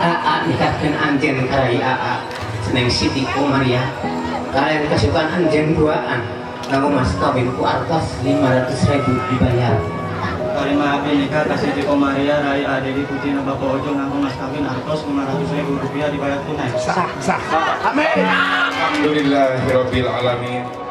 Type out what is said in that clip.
nikahkan anjen karai seneng Siti Komaria kalian kasukan anjen duaan lalu mas kawin ku artos 500.000 dibayar kali maafin nikah kasih Siti Komaria rai ade di putih na bapak ojo ngaku mas kawin artos 500.000 rupiah dibayar tunai Sah. Amin. Alhamdulillahirabbil alamin.